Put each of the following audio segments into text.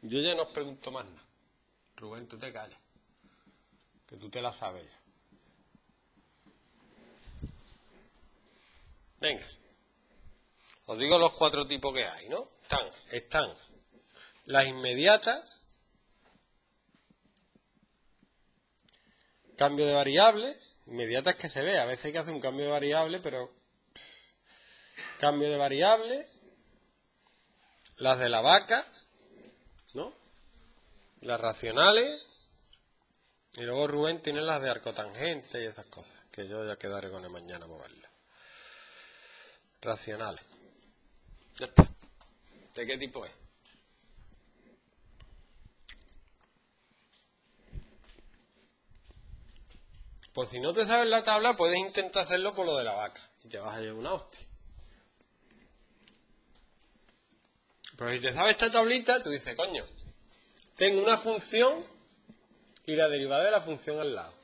Yo ya no os pregunto más nada. Rubén, tú te calles, que tú te la sabes ya. Venga, os digo los 4 tipos que hay, ¿no? Están las inmediatas, cambio de variable, inmediatas que se ve, a veces hay que hacer un cambio de variable, pero cambio de variable, las de la vaca, ¿no? Las racionales, y luego Rubén tiene las de arcotangente y esas cosas, que yo ya quedaré con él mañana por verlas. Racionales. Ya está. ¿De qué tipo es? Pues si no te sabes la tabla, puedes intentar hacerlo por lo de la vaca y te vas a llevar una hostia. Pero si te sabes esta tablita, tú dices, coño, tengo una función y la derivada de la función al lado.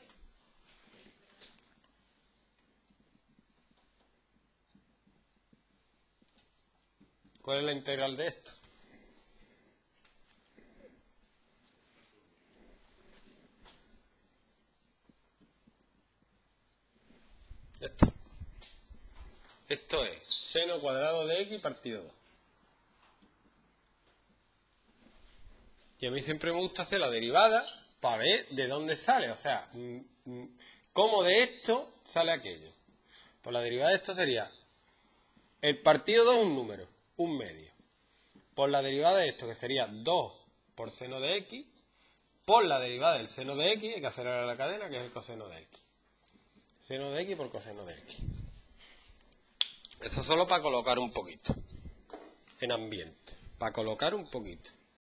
¿Cuál es la integral de esto? Ya está. Esto es seno cuadrado de x partido 2. Y a mí siempre me gusta hacer la derivada para ver de dónde sale. O sea, cómo de esto sale aquello. Pues la derivada de esto sería el partido 2 es un número, un medio. Por la derivada de esto, que sería 2 por seno de x, por la derivada del seno de x, hay que hacer ahora la cadena, que es el coseno de x. Seno de x por coseno de x. Esto solo para colocar un poquito en ambiente. Para colocar un poquito.